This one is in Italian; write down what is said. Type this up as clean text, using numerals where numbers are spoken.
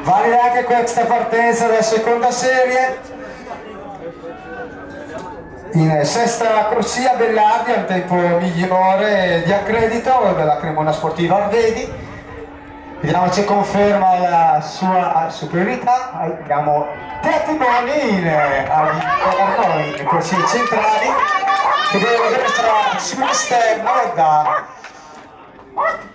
Valida anche questa partenza della seconda serie. In sesta corsia Bellardi al tempo migliore di accredito della Cremona Sportiva Arvedi. Vediamo se conferma la sua superiorità. Abbiamo testimoni in corsie centrali che deve essere sull'esterno da